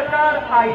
सरकार आई,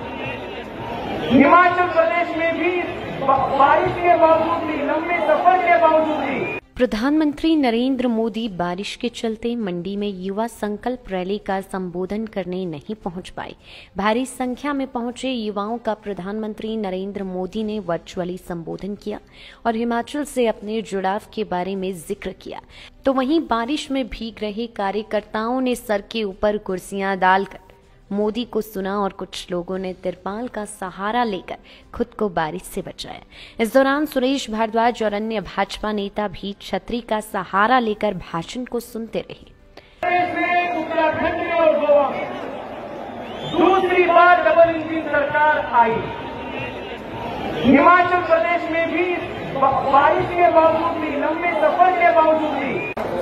हिमाचल प्रदेश में भी बारिश के बावजूद भी, लंबे सफर के बावजूद भी प्रधानमंत्री नरेंद्र मोदी बारिश के चलते मंडी में युवा संकल्प रैली का संबोधन करने नहीं पहुंच पाए। भारी संख्या में पहुंचे युवाओं का प्रधानमंत्री नरेंद्र मोदी ने वर्चुअली संबोधन किया और हिमाचल से अपने जुड़ाव के बारे में जिक्र किया। तो वहीं बारिश में भीग रहे कार्यकर्ताओं ने सर के ऊपर कुर्सियां डालकर मोदी को सुना और कुछ लोगों ने तिरपाल का सहारा लेकर खुद को बारिश से बचाया। इस दौरान सुरेश भारद्वाज और अन्य भाजपा नेता भी छतरी का सहारा लेकर भाषण को सुनते रहे। उत्तराखंड में और गोवा में दूसरी बार डबल इंजन सरकार आई, हिमाचल प्रदेश में भी बारिश के बावजूद भी, लंबे सफर के बावजूद भी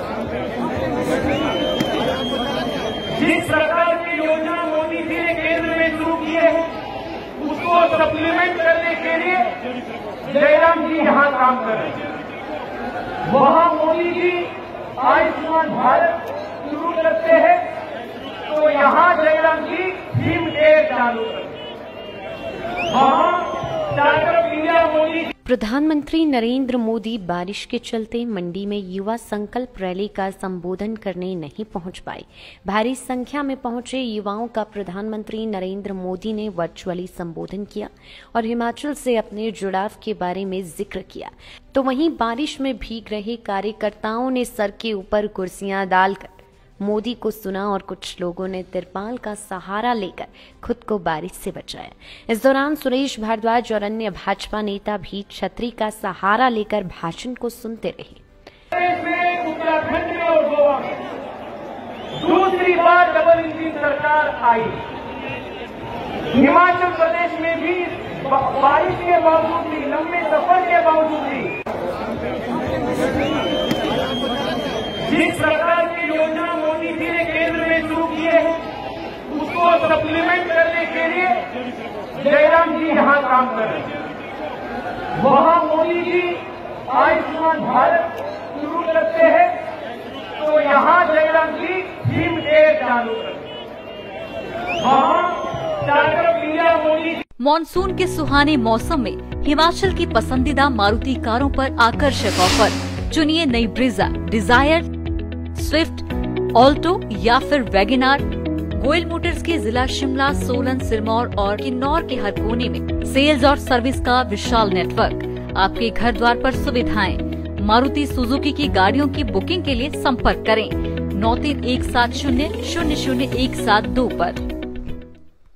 जिस सरकार की योजना मोदी जी ने केंद्र में शुरू की है, उसको सप्लीमेंट करने के लिए जयराम जी यहां काम कर रहे हैं। वहां मोदी जी आयुष्मान भारत शुरू करते हैं तो यहां जयराम जी भीम एप चालू करते हैं। वहां स्टार्टअप इंडिया मोदी। प्रधानमंत्री नरेंद्र मोदी बारिश के चलते मंडी में युवा संकल्प रैली का संबोधन करने नहीं पहुंच पाए। भारी संख्या में पहुंचे युवाओं का प्रधानमंत्री नरेंद्र मोदी ने वर्चुअली संबोधन किया और हिमाचल से अपने जुड़ाव के बारे में जिक्र किया। तो वहीं बारिश में भीग रहे कार्यकर्ताओं ने सर के ऊपर कुर्सियां डालकर मोदी को सुना और कुछ लोगों ने तिरपाल का सहारा लेकर खुद को बारिश से बचाया। इस दौरान सुरेश भारद्वाज और अन्य भाजपा नेता भी छतरी का सहारा लेकर भाषण को सुनते रहे। उत्तराखंड में और गोवा में दूसरी बार डबल इंजन सरकार आई, हिमाचल प्रदेश में भी बारिश के बावजूद भी, लंबे सफर के बावजूद भी जिस सरकार की योजना मोदी जी ने केंद्र में शुरू की है, उसको सप्लीमेंट करने के लिए जयराम जी यहां काम कर रहे हैं। वहां मोदी जी आयुष्मान भारत शुरू करते हैं तो यहां जयराम जी भीम एप चालू करते हैं। वहां स्टार्टअप इंडिया मोदी। मॉनसून के सुहाने मौसम में हिमाचल की पसंदीदा मारुति कारों पर आकर्षक ऑफर। चुनिए नई ब्रीजा, डिजायर, स्विफ्ट, ऑल्टो या फिर वैगनार। गोयल मोटर्स के जिला शिमला, सोलन, सिरमौर और किन्नौर के हर कोने में सेल्स और सर्विस का विशाल नेटवर्क। आपके घर द्वार पर सुविधाएं। मारुति सुजुकी की गाड़ियों की बुकिंग के लिए संपर्क करें 9317000172 पर।